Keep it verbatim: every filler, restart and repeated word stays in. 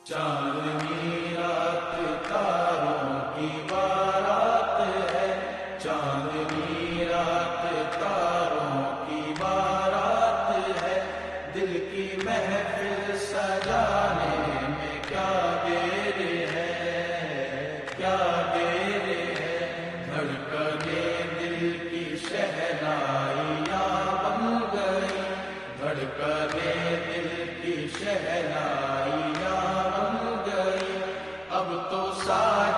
चांदनी रात तारों की बारात है, चांदनी रात तारों की बारात है। दिल की महफिल सजाने में क्या देर है, क्या देर है। धड़कने दिल की शहनाइयाँ बन गई, धड़कने दिल की शहनाइयाँ बन गई। अब तो सारी